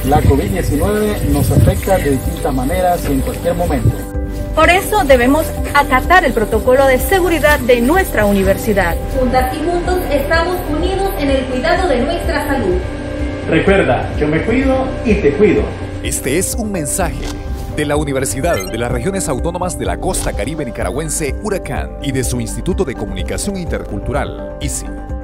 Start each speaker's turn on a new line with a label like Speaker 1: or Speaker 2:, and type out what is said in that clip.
Speaker 1: La COVID-19 nos afecta de distintas maneras y en cualquier momento.
Speaker 2: Por eso debemos acatar el protocolo de seguridad de nuestra universidad.
Speaker 3: Juntas y juntos estamos unidos en el cuidado de nuestra salud.
Speaker 1: Recuerda, yo me cuido y te cuido.
Speaker 4: Este es un mensaje de la Universidad de las Regiones Autónomas de la Costa Caribe Nicaragüense, Huracán, y de su Instituto de Comunicación Intercultural, ICI.